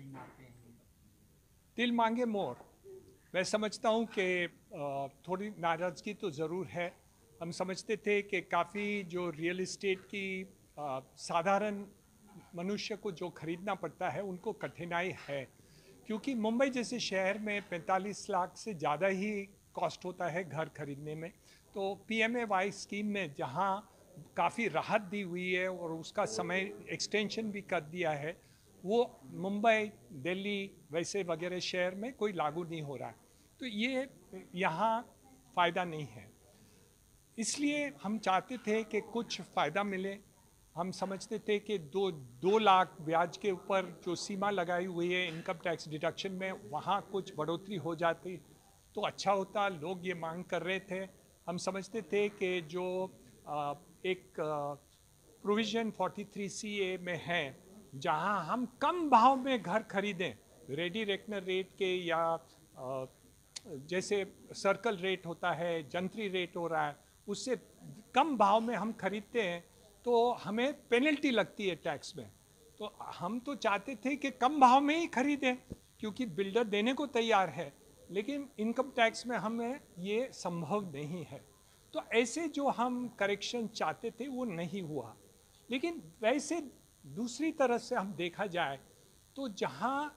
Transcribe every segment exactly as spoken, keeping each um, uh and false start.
मारते हैं? तिल मांगे मोर। मैं समझता हूँ कि थोड़ी नाराज़गी तो ज़रूर है। हम समझते थे कि काफ़ी जो रियल इस्टेट की आ, साधारण मनुष्य को जो खरीदना पड़ता है उनको कठिनाई है, क्योंकि मुंबई जैसे शहर में पैंतालीस लाख से ज़्यादा ही कॉस्ट होता है घर खरीदने में। तो पीएमएवाई स्कीम में जहाँ काफ़ी राहत दी हुई है और उसका समय एक्सटेंशन भी कर दिया है, वो मुंबई, दिल्ली वैसे वगैरह शहर में कोई लागू नहीं हो रहा है। तो ये यहाँ फ़ायदा नहीं है, इसलिए हम चाहते थे कि कुछ फ़ायदा मिले। हम समझते थे कि दो दो लाख ब्याज के ऊपर जो सीमा लगाई हुई है इनकम टैक्स डिडक्शन में, वहाँ कुछ बढ़ोतरी हो जाती तो अच्छा होता। लोग ये मांग कर रहे थे। हम समझते थे कि जो आ, एक प्रोविज़न तैंतालीस सी ए में है, जहाँ हम कम भाव में घर खरीदें, रेडी रेकनर रेट के या आ, जैसे सर्कल रेट होता है, जंतरी रेट हो रहा है, उससे कम भाव में हम खरीदते हैं तो हमें पेनल्टी लगती है टैक्स में। तो हम तो चाहते थे कि कम भाव में ही खरीदें, क्योंकि बिल्डर देने को तैयार है, लेकिन इनकम टैक्स में हमें ये संभव नहीं है। तो ऐसे जो हम करेक्शन चाहते थे वो नहीं हुआ। लेकिन वैसे दूसरी तरह से हम देखा जाए तो जहाँ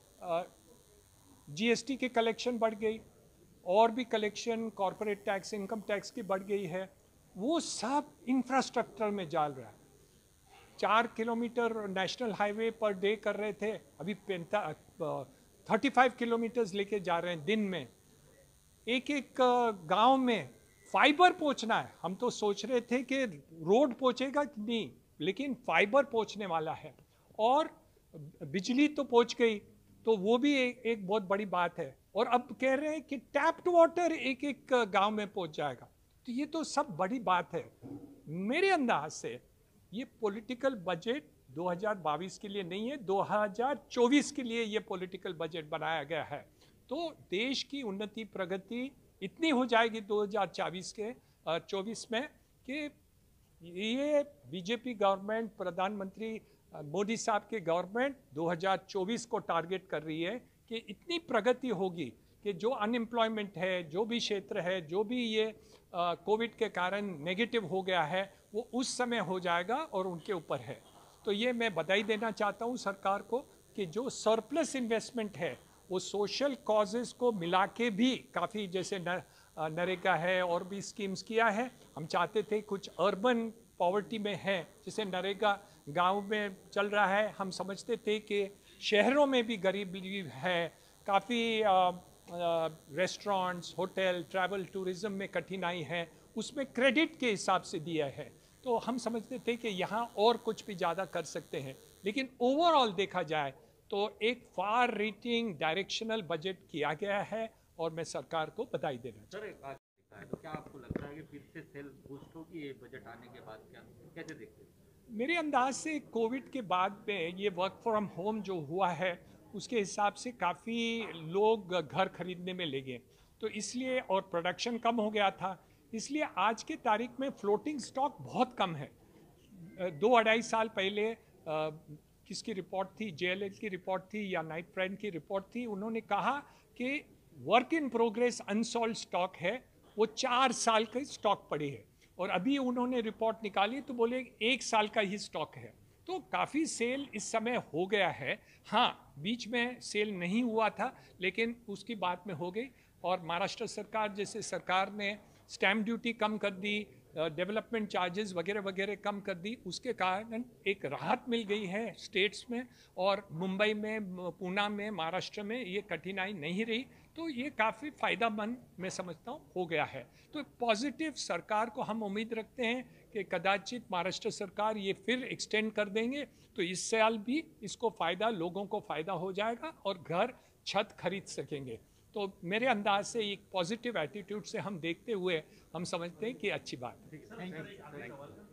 जीएसटी की कलेक्शन बढ़ गई और भी collection corporate tax, income tax की बढ़ गई है, वो सब इंफ्रास्ट्रक्चर में डाल रहा है। चार किलोमीटर नेशनल हाईवे पर डे कर रहे थे, अभी थर्टी फाइव किलोमीटर्स लेके जा रहे हैं दिन में। एक एक गांव में फाइबर पहुंचना है। हम तो सोच रहे थे कि रोड पहुंचेगा कि नहीं, लेकिन फाइबर पहुंचने वाला है। और बिजली तो पहुंच गई, तो वो भी एक, एक बहुत बड़ी बात है। और अब कह रहे हैं कि टैप्ड वाटर एक एक गांव में पहुंच जाएगा। तो ये तो सब बड़ी बात है। मेरे अंदाज से ये पॉलिटिकल बजट दो हज़ार बाईस के लिए नहीं है, दो हज़ार चौबीस के लिए ये पॉलिटिकल बजट बनाया गया है। तो देश की उन्नति प्रगति इतनी हो जाएगी दो हज़ार चौबीस के चौबीस में कि ये बीजेपी गवर्नमेंट, प्रधानमंत्री मोदी साहब की गवर्नमेंट दो हज़ार चौबीस को टारगेट कर रही है कि इतनी प्रगति होगी कि जो अनएम्प्लॉयमेंट है, जो भी क्षेत्र है, जो भी ये कोविड के कारण नेगेटिव हो गया है, वो उस समय हो जाएगा और उनके ऊपर है। तो ये मैं बधाई देना चाहता हूँ सरकार को कि जो सरप्लस इन्वेस्टमेंट है वो सोशल कॉजेज़ को मिला के भी काफ़ी, जैसे न, नरेगा है और भी स्कीम्स किया है। हम चाहते थे कुछ अर्बन पॉवर्टी में है, जैसे नरेगा गांव में चल रहा है। हम समझते थे कि शहरों में भी गरीबी है, काफ़ी रेस्टोरेंट्स, होटल, ट्रैवल टूरिज्म में कठिनाई है, उसमें क्रेडिट के हिसाब से दिया है। तो हम समझते थे कि यहाँ और कुछ भी ज़्यादा कर सकते हैं। लेकिन ओवरऑल देखा जाए तो एक फार रीचिंग डायरेक्शनल बजट किया गया है और मैं सरकार को बधाई देना चाहता हूँ। तो क्या आपको लगता है कि फिर से सेल बूस्ट होगी ये बजट आने के बाद? क्या कैसे देखते हैं? मेरे अंदाज से कोविड के बाद में ये वर्क फ्रॉम होम जो हुआ है उसके हिसाब से काफ़ी लोग घर खरीदने में लगे, तो इसलिए, और प्रोडक्शन कम हो गया था, इसलिए आज के तारीख में फ्लोटिंग स्टॉक बहुत कम है। दो अढ़ाई साल पहले आ, किसकी रिपोर्ट थी, जेएलएल की रिपोर्ट थी या नाइट फ्रेंड की रिपोर्ट थी, उन्होंने कहा कि work in progress unsold stock है, वो चार साल के स्टॉक पड़े है। और अभी उन्होंने रिपोर्ट निकाली तो बोले एक साल का ही स्टॉक है। तो काफ़ी सेल इस समय हो गया है। हाँ, बीच में सेल नहीं हुआ था, लेकिन उसकी बात में हो गई। और महाराष्ट्र सरकार जैसे सरकार ने स्टैम्प ड्यूटी कम कर दी, डेवलपमेंट चार्जेस वगैरह वगैरह कम कर दी, उसके कारण एक राहत मिल गई है स्टेट्स में। और मुंबई में, पूना में, महाराष्ट्र में ये कठिनाई नहीं रही। तो ये काफ़ी फ़ायदेमंद मैं समझता हूँ हो गया है। तो पॉजिटिव सरकार को हम उम्मीद रखते हैं कि कदाचित महाराष्ट्र सरकार ये फिर एक्सटेंड कर देंगे, तो इस साल भी इसको फ़ायदा, लोगों को फ़ायदा हो जाएगा और घर छत खरीद सकेंगे। तो मेरे अंदाज से एक पॉजिटिव एटीट्यूड से हम देखते हुए हम समझते हैं कि अच्छी बात है।